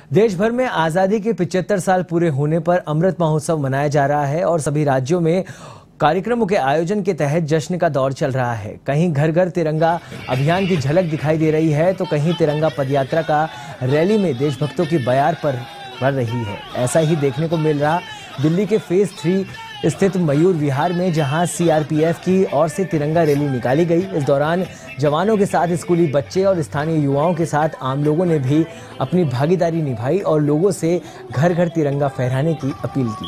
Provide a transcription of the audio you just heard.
देश भर में आजादी के 75 साल पूरे होने पर अमृत महोत्सव मनाया जा रहा है और सभी राज्यों में कार्यक्रमों के आयोजन के तहत जश्न का दौर चल रहा है। कहीं घर घर तिरंगा अभियान की झलक दिखाई दे रही है तो कहीं तिरंगा पदयात्रा का रैली में देशभक्तों की बयार पर बढ़ रही है। ऐसा ही देखने को मिल रहा दिल्ली के फेज 3 स्थित मयूर विहार में, जहां सीआरपीएफ की ओर से तिरंगा रैली निकाली गई। इस दौरान जवानों के साथ स्कूली बच्चे और स्थानीय युवाओं के साथ आम लोगों ने भी अपनी भागीदारी निभाई और लोगों से घर घर तिरंगा फहराने की अपील की।